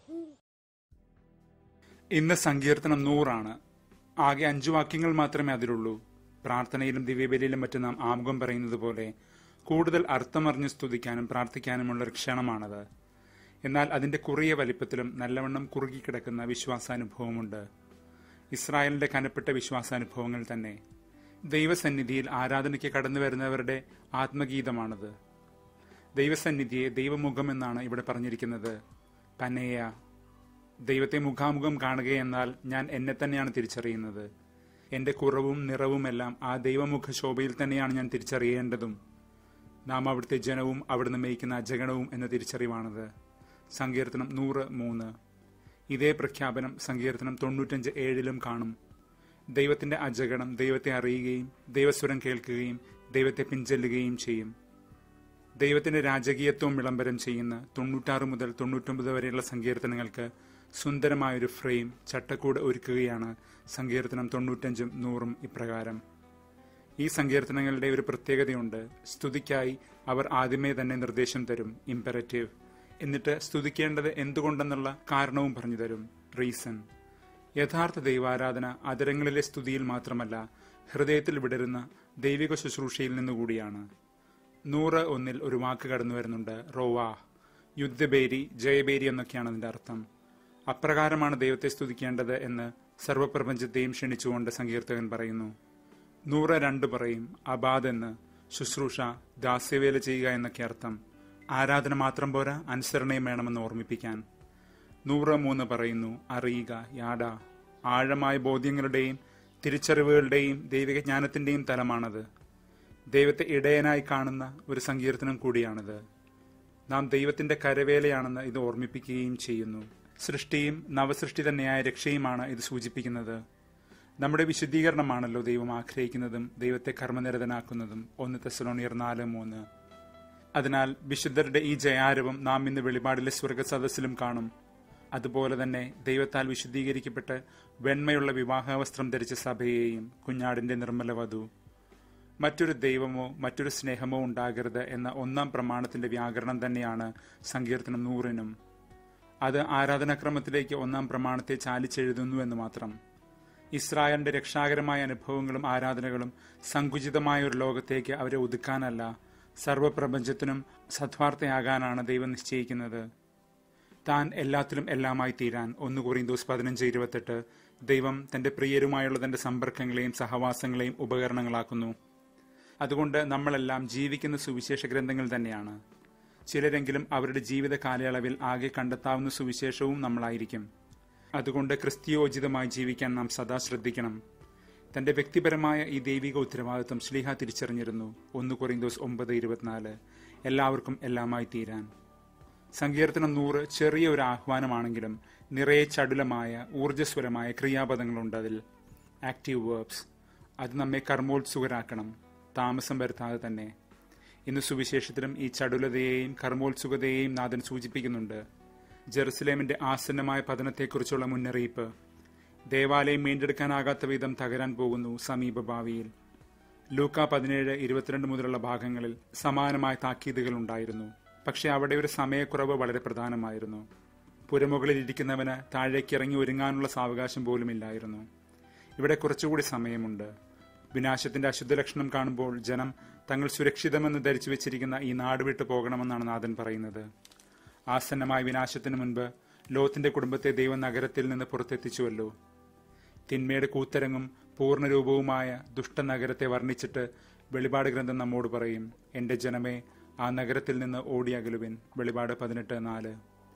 ഇന്ന് സങ്കീർത്തനം 100 ആകെ 5 വാക്യങ്ങൾ മാത്രമേ അതിലുള്ളൂ. പ്രാർത്ഥനയിലും ദിവ്യബലിയിലും മറ്റും നാം ആമുഖം പറയുന്നത് പോലെ കൂടുതൽ അർത്ഥമറിഞ്ഞ് സ്തുതിക്കാനും പ്രാർത്ഥിക്കാനുമുള്ള ഒരു ക്ഷണമാണത്. എന്നാൽ അതിന്റെ കുറിയ വലിപ്പത്തിലും നല്ലവണ്ണം കുറുകിക്കിടക്കുന്ന വിശ്വാസാനുഭവമുണ്ട്. ഇസ്രായേലിന്റെ കനപ്പെട്ട വിശ്വാസാനുഭവങ്ങൾ തന്നെ. ദൈവസന്നിധിയിൽ ആരാധനയ്ക്ക് കടന്നു വരുന്നവരുടെ ആത്മഗീതമാണത്. ദൈവസന്നിധിയെ ദൈവമുഖം എന്നാണ് ഇവിടെ പറഞ്ഞിരിക്കുന്നത്. പനേയ, ദൈവത്തെ മുഖാമുഖം കാണുകയെന്നാൽ ഞാൻ എന്നെ തന്നെയാണ് തിരിച്ചറിയുന്നത്. എന്റെ കുറവും നിറവുമെല്ലാം ആ ദൈവമുഖ ശോഭയിൽ തന്നെയാണ് ഞാൻ തിരിച്ചറിയേണ്ടതും. നാം അവിടുത്തെ ജനവും അവിടുന്ന് മേയ്ക്കുന്ന അജഗണവും എന്ന തിരിച്ചറിവാണത്. സങ്കീർത്തനം 103. ഇതേ പ്രഖ്യാപനം സങ്കീർത്തനം 95:7 കാണും. ദൈവത്തിന്റെ അജഗണം ദൈവത്തെ അറിയുകയും ദൈവസ്വരം കേൾക്കുകയും ദൈവത്തെ പിൻചെല്ലുകയും ചെയ്യും. ദൈവത്തിന്റെ രാജകീയത്വം വിളംബരം ചെയ്യുന്ന 96 മുതൽ 99 വരെയുള്ള സങ്കീർത്തനങ്ങൾക്ക് സുന്ദരമായൊരു ഫ്രെയിം, ചട്ടക്കൂട് ഒരുക്കുകയാണ് സങ്കീർത്തനം 95ഉം 100ഉം ഇപ്രകാരം. ഈ സങ്കീർത്തനങ്ങളുടെ ഒരു പ്രത്യേകതയുണ്ട്. സ്തുതിക്കായി അവർ ആദ്യമേ തന്നെ നിർദ്ദേശം തരും, ഇംപെറേറ്റീവ്. എന്നിട്ട് സ്തുതിക്കേണ്ടത് എന്തുകൊണ്ടെന്നുള്ള കാരണവും പറഞ്ഞു തരും, റീസൺ. യഥാർത്ഥ ദൈവാരാധന അതരങ്ങളിലെ സ്തുതിയിൽ മാത്രമല്ല, ഹൃദയത്തിൽ വിടരുന്ന ദൈവിക ശുശ്രൂഷയിൽ നിന്നുകൂടിയാണ്. 101 ഒരു വാക്ക് കടന്നു വരുന്നുണ്ട്, റോവാ. യുദ്ധബേരി, ജയബേരി എന്നൊക്കെയാണ് അതിന്റെ അർത്ഥം. അപ്രകാരമാണ് ദൈവത്തെ സ്തുതിക്കേണ്ടത് എന്ന് സർവപ്രപഞ്ചത്തെയും ക്ഷണിച്ചുകൊണ്ട് സങ്കീർത്തകൻ പറയുന്നു. 102 പറയും, അബാദ് എന്ന്, ശുശ്രൂഷ, ദാസ്യവേല ചെയ്യുക എന്നൊക്കെ അർത്ഥം. ആരാധന മാത്രം പോരാ, അനുസരണയും വേണമെന്ന് ഓർമ്മിപ്പിക്കാൻ. 103 പറയുന്നു, അറിയുക, യാഡ. ആഴമായ ബോധ്യങ്ങളുടെയും തിരിച്ചറിവുകളുടെയും ദൈവിക ജ്ഞാനത്തിന്റെയും തലമാണത്. ദൈവത്തെ ഇടയനായി കാണുന്ന ഒരു സങ്കീർത്തനം കൂടിയാണിത്. നാം ദൈവത്തിന്റെ കരവേലയാണെന്ന് ഇത് ഓർമ്മിപ്പിക്കുകയും ചെയ്യുന്നു. സൃഷ്ടിയും നവസൃഷ്ടി തന്നെയായ രക്ഷയുമാണ് ഇത് സൂചിപ്പിക്കുന്നത്. നമ്മുടെ വിശുദ്ധീകരണമാണല്ലോ ദൈവം ആഗ്രഹിക്കുന്നതും ദൈവത്തെ കർമ്മനിരതനാക്കുന്നതും. 1 തെസ്സലോനിയർ 4:3. അതിനാൽ വിശുദ്ധരുടെ ഈ ജയാരവം നാം ഇന്ന് വെളിപാടിലെ സ്വർഗസദസ്സിലും കാണും. അതുപോലെ തന്നെ ദൈവത്താൽ വിശുദ്ധീകരിക്കപ്പെട്ട് വെണ്മയുള്ള വിവാഹവസ്ത്രം ധരിച്ച സഭയെയും കുഞ്ഞാടിന്റെ നിർമ്മല വധു. മറ്റൊരു ദൈവമോ മറ്റൊരു സ്നേഹമോ ഉണ്ടാകരുത് എന്ന 1-ാം പ്രമാണത്തിന്റെ വ്യാകരണം തന്നെയാണ് സങ്കീർത്തനം 100നും. അത് ആരാധനാക്രമത്തിലേക്ക് 1-ാം പ്രമാണത്തെ ചാലിച്ചെഴുതുന്നു എന്ന് മാത്രം. ഇസ്രായേലിന്റെ രക്ഷാകരമായ അനുഭവങ്ങളും ആരാധനകളും സങ്കുചിതമായ ഒരു ലോകത്തേക്ക് അവരെ ഒതുക്കാനല്ല, സർവപ്രപഞ്ചത്തിനും സദ്വാർത്തയാകാനാണ് ദൈവം നിശ്ചയിക്കുന്നത്. താൻ എല്ലാത്തിലും എല്ലാമായി തീരാൻ 1 കൊരിന്തോസ് 15:28 ദൈവം തന്റെ പ്രിയരുമായുള്ള തന്റെ സമ്പർക്കങ്ങളെയും സഹവാസങ്ങളെയും ഉപകരണങ്ങളാക്കുന്നു. അതുകൊണ്ട് നമ്മളെല്ലാം ജീവിക്കുന്ന സുവിശേഷ ഗ്രന്ഥങ്ങൾ തന്നെയാണ്. ചിലരെങ്കിലും അവരുടെ ജീവിത കാലയളവിൽ ആകെ കണ്ടെത്താവുന്ന സുവിശേഷവും നമ്മളായിരിക്കും. അതുകൊണ്ട് ക്രിസ്തീയോചിതമായി ജീവിക്കാൻ നാം സദാ ശ്രദ്ധിക്കണം. തന്റെ വ്യക്തിപരമായ ഈ ദൈവിക ഉത്തരവാദിത്വം ശ്ലീഹ തിരിച്ചറിഞ്ഞിരുന്നു. 1 കൊരിന്തോസ് 9:24 എല്ലാവർക്കും എല്ലാമായി തീരാൻ. സങ്കീർത്തനം 100 ചെറിയ ഒരു ആഹ്വാനമാണെങ്കിലും നിറയെ ചടുലമായ ഊർജ്ജസ്വലമായ ക്രിയാപദങ്ങളുണ്ട് അതിൽ, ആക്റ്റീവ് വേർബ്സ്. അത് നമ്മെ കർമ്മോത്സുകരാക്കണം, താമസം വരുത്താതെ തന്നെ. ഇന്ന് സുവിശേഷത്തിലും ഈ ചടുലതയെയും കർമ്മോത്സുകതയെയും നാഥൻ സൂചിപ്പിക്കുന്നുണ്ട്. ജെറുസലേമിന്റെ ആസന്നമായ പതനത്തെക്കുറിച്ചുള്ള മുന്നറിയിപ്പ്. ദേവാലയം വീണ്ടെടുക്കാനാകാത്ത വിധം തകരാൻ പോകുന്നു സമീപ ഭാവിയിൽ. ലൂക്ക 17:22 മുതലുള്ള ഭാഗങ്ങളിൽ സമാനമായ താക്കീതുകൾ ഉണ്ടായിരുന്നു. പക്ഷെ അവിടെ ഒരു സമയക്കുറവ് വളരെ പ്രധാനമായിരുന്നു. പുരമുകളിൽ ഇരിക്കുന്നവന് താഴേക്ക് ഇറങ്ങി ഒരുങ്ങാനുള്ള സാവകാശം പോലുമില്ലായിരുന്നു. ഇവിടെ കുറച്ചുകൂടി സമയമുണ്ട്. വിനാശത്തിന്റെ അശുദ്ധ ലക്ഷണം കാണുമ്പോൾ ജനം തങ്ങൾ സുരക്ഷിതമെന്ന് ധരിച്ചു വെച്ചിരിക്കുന്ന ഈ നാട് വിട്ടു പോകണമെന്നാണ് നാഥൻ പറയുന്നത്. ആസന്നമായ വിനാശത്തിന് മുൻപ് ലോത്തിന്റെ കുടുംബത്തെ ദൈവം നഗരത്തിൽ നിന്ന് പുറത്തെത്തിച്ചുവല്ലോ. തിന്മയുടെ കൂത്തരങ്ങും പൂർണ്ണരൂപവുമായ ദുഷ്ടനഗരത്തെ വർണ്ണിച്ചിട്ട് വെളിപാട് ഗ്രന്ഥം നമ്മോട് പറയും, എന്റെ ജനമേ, ആ നഗരത്തിൽ നിന്ന് ഓടിയകലുവിൻ. വെളിപാട് 18:4.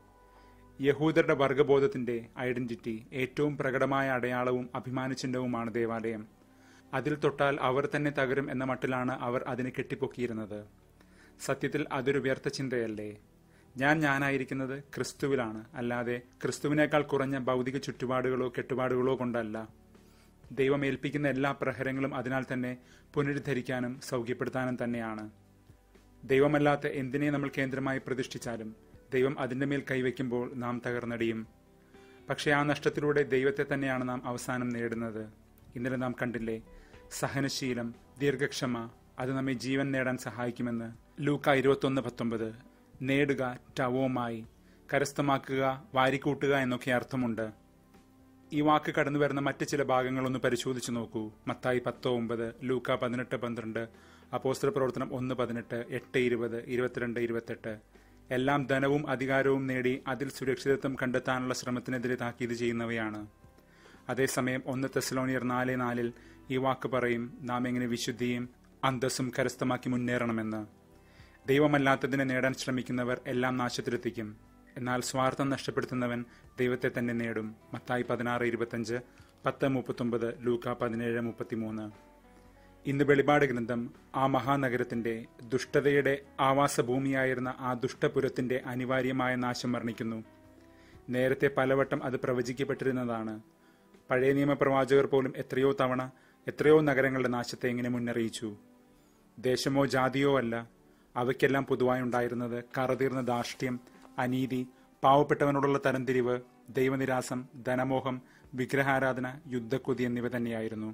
യഹൂദരുടെ വർഗബോധത്തിന്റെ ഐഡന്റിറ്റി ഏറ്റവും പ്രകടമായ അടയാളവും അഭിമാനചിഹ്നവുമാണ് ദേവാലയം. അതിൽ തൊട്ടാൽ അവർ തന്നെ തകരും എന്ന മട്ടിലാണ് അവർ അതിനെ കെട്ടിപ്പൊക്കിയിരുന്നത്. സത്യത്തിൽ അതൊരു വ്യർത്ഥ ചിന്തയല്ലേ? ഞാനായിരിക്കുന്നത് ക്രിസ്തുവിലാണ്, അല്ലാതെ ക്രിസ്തുവിനേക്കാൾ കുറഞ്ഞ ഭൗതിക ചുറ്റുപാടുകളോ കെട്ടുപാടുകളോ കൊണ്ടല്ല. ദൈവം ഏൽപ്പിക്കുന്ന എല്ലാ പ്രഹരങ്ങളും അതിനാൽ തന്നെ പുനരുദ്ധരിക്കാനും സൗഖ്യപ്പെടുത്താനും തന്നെയാണ്. ദൈവമല്ലാത്ത എന്തിനെ നമ്മൾ കേന്ദ്രമായി പ്രതിഷ്ഠിച്ചാലും ദൈവം അതിൻ്റെ മേൽ കൈവയ്ക്കുമ്പോൾ നാം തകർന്നടിയും. പക്ഷേ ആ നഷ്ടത്തിലൂടെ ദൈവത്തെ തന്നെയാണ് നാം അവസാനം നേടുന്നത്. ഇന്നലെ നാം കണ്ടില്ലേ, സഹനശീലം, ദീർഘക്ഷമ, അത് നമ്മെ ജീവൻ നേടാൻ സഹായിക്കുമെന്ന്. ലൂക്ക 21:19. നേടുക ടവോമായി, കരസ്ഥമാക്കുക, വാരിക്കൂട്ടുക എന്നൊക്കെ അർത്ഥമുണ്ട്. ഈ വാക്ക് കടന്നു വരുന്ന മറ്റ് ചില ഭാഗങ്ങളൊന്ന് പരിശോധിച്ചു നോക്കൂ. മത്തായി 10:9, ലൂക്ക 18:12, അപ്പോസ്തല പ്രവർത്തനം 1:18, 8:20, 22:28 എല്ലാം ധനവും അധികാരവും നേടി അതിൽ സുരക്ഷിതത്വം കണ്ടെത്താനുള്ള ശ്രമത്തിനെതിരെ താക്കീത് ചെയ്യുന്നവയാണ്. അതേസമയം 1 തെസ്സലോനിയർ 4:4 ഈ വാക്ക് പറയും, നാം എങ്ങനെ വിശുദ്ധിയും അന്തസ്സും കരസ്ഥമാക്കി മുന്നേറണമെന്ന്. ദൈവമല്ലാത്തതിനെ നേടാൻ ശ്രമിക്കുന്നവർ എല്ലാം നാശത്തിലെത്തിക്കും. എന്നാൽ സ്വാർത്ഥം നഷ്ടപ്പെടുത്തുന്നവൻ ദൈവത്തെ തന്നെ നേടും. മത്തായി 16:25, 10:39, ലൂക്ക 17:33. ഇന്ന് വെളിപാട് ഗ്രന്ഥം ആ മഹാനഗരത്തിന്റെ, ദുഷ്ടതയുടെ ആവാസഭൂമിയായിരുന്ന ആ ദുഷ്ടപുരത്തിന്റെ അനിവാര്യമായ നാശം വർണ്ണിക്കുന്നു. നേരത്തെ പലവട്ടം അത് പ്രവചിക്കപ്പെട്ടിരുന്നതാണ്. പഴയ നിയമപ്രവാചകർ പോലും എത്രയോ തവണ എത്രയോ നഗരങ്ങളുടെ നാശത്തെ എങ്ങനെ മുന്നറിയിച്ചു. ദേശമോ ജാതിയോ അല്ല, അവയ്ക്കെല്ലാം പൊതുവായി ഉണ്ടായിരുന്നത് കറതീർന്ന ധാർഷ്ട്യം, അനീതി, പാവപ്പെട്ടവനോടുള്ള തരംതിരിവ്, ദൈവനിരാസം, ധനമോഹം, വിഗ്രഹാരാധന, യുദ്ധക്കൊതി എന്നിവ തന്നെയായിരുന്നു.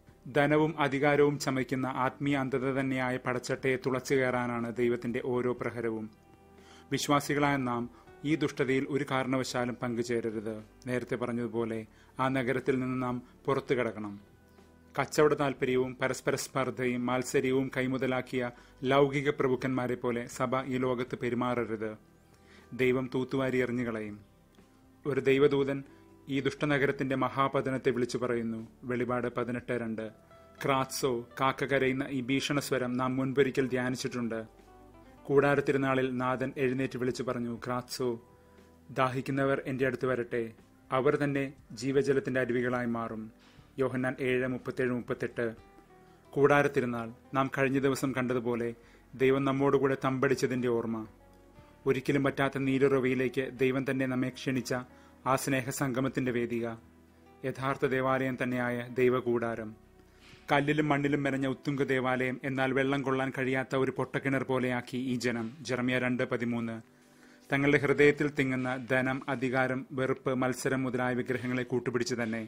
ധനവും അധികാരവും ചമയ്ക്കുന്ന ആത്മീയ അന്ധത തന്നെയായ പടച്ചട്ടയെ തുളച്ചു കയറാനാണ് ദൈവത്തിന്റെ ഓരോ പ്രഹരവും. വിശ്വാസികളായ നാം ഈ ദുഷ്ടതയിൽ ഒരു കാരണവശാലും പങ്കുചേരരുത്. നേരത്തെ പറഞ്ഞതുപോലെ ആ നഗരത്തിൽ നിന്ന് നാം പുറത്തു കടക്കണം. കച്ചവട താൽപര്യവും പരസ്പര സ്പർദ്ധയും മാത്സര്യവും കൈമുതലാക്കിയ ലൗകിക പ്രഭുക്കന്മാരെ പോലെ സഭ ഈ ലോകത്ത് പെരുമാറരുത്. ദൈവം തൂത്തുവാരി എറിഞ്ഞുകളയും. ഒരു ദൈവദൂതൻ ഈ ദുഷ്ടനഗരത്തിന്റെ മഹാപതനത്തെ വിളിച്ചു പറയുന്നു. വെളിപാട് 18:2. ക്രാത്സോ, കാക്ക കരയുന്ന ഈ ഭീഷണസ്വരം നാം മുൻപൊരിക്കൽ ധ്യാനിച്ചിട്ടുണ്ട്. കൂടാരത്തിരുനാളിൽ നാഥൻ എഴുന്നേറ്റ് വിളിച്ചു പറഞ്ഞു, ക്രാത്സോ, ദാഹിക്കുന്നവർ എന്റെ അടുത്ത് വരട്ടെ, അവർ തന്നെ ജീവജലത്തിന്റെ അരുവികളായി മാറും. യോഹന്നാൻ 7:37-38. കൂടാരത്തിരുന്നാൾ നാം കഴിഞ്ഞ ദിവസം കണ്ടതുപോലെ ദൈവം നമ്മോടുകൂടെ തമ്പടിച്ചതിന്റെ ഓർമ്മ. ഒരിക്കലും പറ്റാത്ത നീരുറവയിലേക്ക് ദൈവം തന്നെ നമ്മെ ക്ഷണിച്ച ആ സ്നേഹസംഗമത്തിന്റെ വേദിക, യഥാർത്ഥ ദേവാലയം തന്നെയായ ദൈവകൂടാരം. കല്ലിലും മണ്ണിലും മെനഞ്ഞ ഉത്തുംഗ ദേവാലയം എന്നാൽ വെള്ളം കൊള്ളാൻ കഴിയാത്ത ഒരു പൊട്ടക്കിണർ പോലെയാക്കി ഈ ജനം. ജെറമ്യ 2:13. തങ്ങളുടെ ഹൃദയത്തിൽ തിങ്ങുന്ന ധനം, അധികാരം, വെറുപ്പ്, മത്സരം മുതലായ വിഗ്രഹങ്ങളെ കൂട്ടുപിടിച്ച് തന്നെ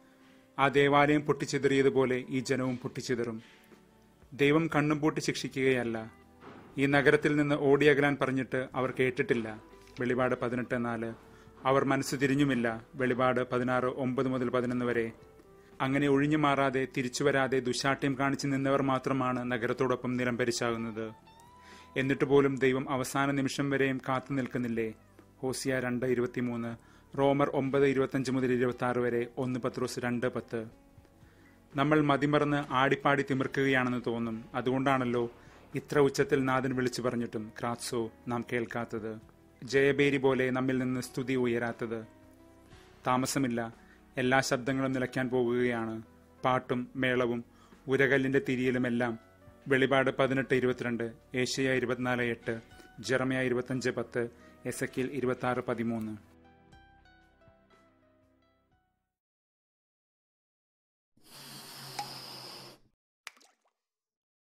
ആ ദേവാലയം പൊട്ടിച്ചിതറിയതുപോലെ ഈ ജനവും പൊട്ടിച്ചിതറും. ദൈവം കണ്ണും പൂട്ടി ശിക്ഷിക്കുകയല്ല. ഈ നഗരത്തിൽ നിന്ന് ഓടിയകലാൻ പറഞ്ഞിട്ട് അവർ കേട്ടിട്ടില്ല. വെളിപാട് 18:4. അവർ മനസ്സ് തിരിഞ്ഞുമില്ല. വെളിപാട് 16:9-11 വരെ. അങ്ങനെ ഒഴിഞ്ഞു മാറാതെ തിരിച്ചുവരാതെ ദുശാഠ്യം കാണിച്ചു നിന്നവർ മാത്രമാണ് നഗരത്തോടൊപ്പം നിലംപരിശാകുന്നത്. എന്നിട്ട് പോലും ദൈവം അവസാന നിമിഷം വരെയും കാത്തു നിൽക്കുന്നില്ലേ? ഹോസിയ 2:23, റോമർ 9:25-26 വരെ, 1 പത്രോസ് 2:10. നമ്മൾ മതിമറന്ന് ആടിപ്പാടി തിമിർക്കുകയാണെന്ന് തോന്നും. അതുകൊണ്ടാണല്ലോ ഇത്ര ഉച്ചത്തിൽ നാഥൻ വിളിച്ചു പറഞ്ഞിട്ടും ക്രാത്സോ നാം കേൾക്കാത്തത്, ജയബേരി പോലെ നമ്മിൽ നിന്ന് സ്തുതി ഉയരാത്തത്. താമസമില്ല, എല്ലാ ശബ്ദങ്ങളും നിലയ്ക്കാൻ പോകുകയാണ്. പാട്ടും മേളവും ഉരകല്ലിന്റെ തിരിയലുമെല്ലാം. വെളിപാട് 18:22, ഏശയ്യ 24:8, ജെറമ്യ 25:10, എസെക്കിയേൽ 26:13.